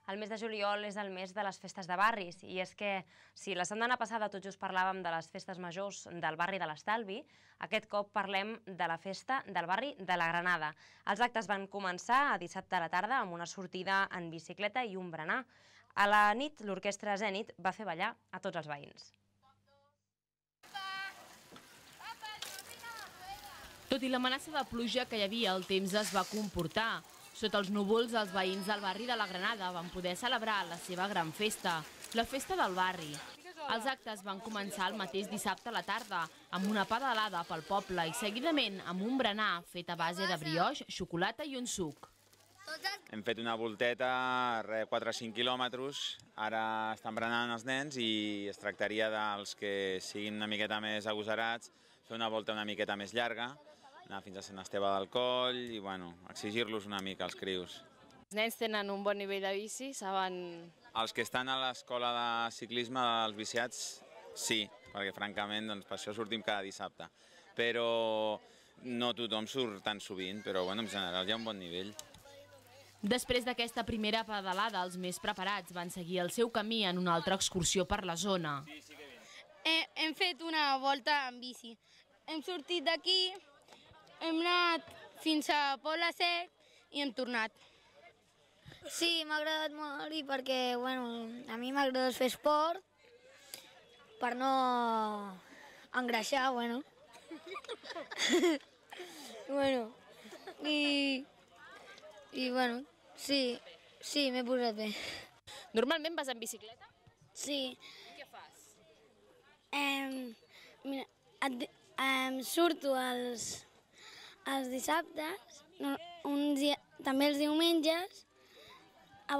El mes de juliol és el mes de les festes de barris i és que si la setmana passada tot just parlàvem de les festes majors del barri de l'Estalvi, aquest cop parlem de la festa del barri de la Granada. Els actes van començar a dissabte a la tarda amb una sortida en bicicleta i un berenar. A la nit, l'orquestra Zènit va fer ballar a tots els veïns. Tot i l'amenaça de pluja que hi havia, el temps es va comportar. Sota els núvols, els veïns del barri de la Granada van poder celebrar la seva gran festa, la festa del barri. Els actes van començar el mateix dissabte a la tarda, amb una pedalada pel poble i seguidament amb un berenar fet a base de brioix, xocolata i un suc. Hem fet una volteta, 4 o 5 quilòmetres, ara estan berenant els nens i es tractaria dels que siguin una miqueta més agosarats, fer una volta una miqueta més llarga, anar fins a Sant Esteve del Coll i exigir-los una mica als crios. Els nens tenen un bon nivell de bici, saben... Els que estan a l'escola de ciclisme dels viciats, sí, perquè francament per això sortim cada dissabte. Però no tothom surt tan sovint, però en general hi ha un bon nivell. Després d'aquesta primera pedalada, els més preparats van seguir el seu camí en una altra excursió per la zona. Hem fet una volta en bici. Hem sortit d'aquí, hem anat fins a Poble Sec i hem tornat. Sí, m'ha agradat molt i perquè a mi m'agrada fer esport per no engreixar, sí, m'he posat bé. Normalment vas en bicicleta? Sí. I què fas? Surto els dissabtes, també els diumenges, a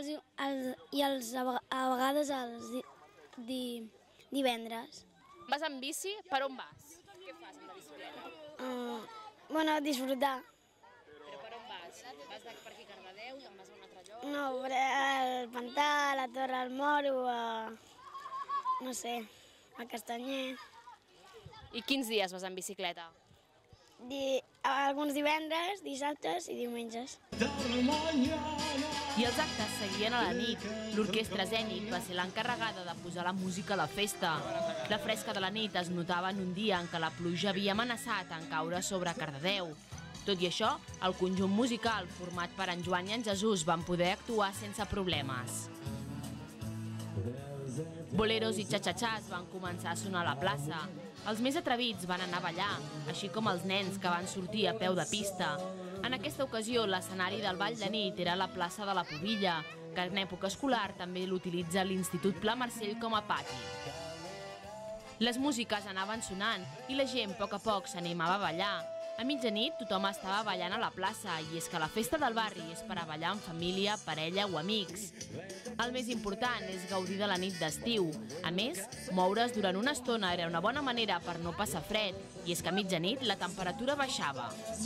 vegades els divendres. Vas en bici? Per on vas? Què fas amb la bicicleta? Disfrutar. Però per on vas? Vas per aquí a Cardedeu? Te'n vas a un altre lloc? No, al Pantà, a la Torre del Moro, a Castanyer. I quins dies vas en bicicleta? Alguns divendres, dissabtes i diumenges. I els actes seguien a la nit. L'orquestra Zènit va ser l'encarregada de posar la música a la festa. La fresca de la nit es notava en un dia en què la pluja havia amenaçat en caure sobre Cardedeu. Tot i això, el conjunt musical format per en Joan i en Jesús van poder actuar sense problemes. Boleros i xa-xa-xas van començar a sonar a la plaça. Els més atrevits van anar a ballar, així com els nens que van sortir a peu de pista. En aquesta ocasió, l'escenari del ball de nit era la plaça de la Pobilla, que en època escolar també l'utilitza l'Institut Pla Marcell com a pati. Les músiques anaven sonant i la gent a poc s'animava a ballar. A mitjanit tothom estava ballant a la plaça i és que la festa del barri és per a ballar en família, parella o amics. El més important és gaudir de la nit d'estiu. A més, moure's durant una estona era una bona manera per no passar fred i és que a mitjanit la temperatura baixava.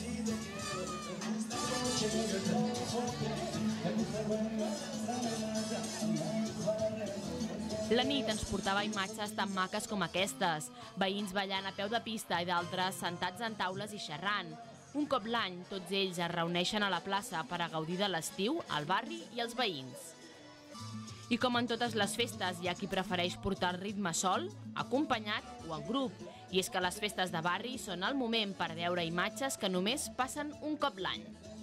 La nit ens portava imatges tan maques com aquestes, veïns ballant a peu de pista i d'altres sentats en taules i xerrant. Un cop l'any, tots ells es reuneixen a la plaça per a gaudir de l'estiu, al barri i als veïns. I com en totes les festes, hi ha qui prefereix portar el ritme sol, acompanyat o en grup. I és que les festes de barri són el moment per veure imatges que només passen un cop l'any.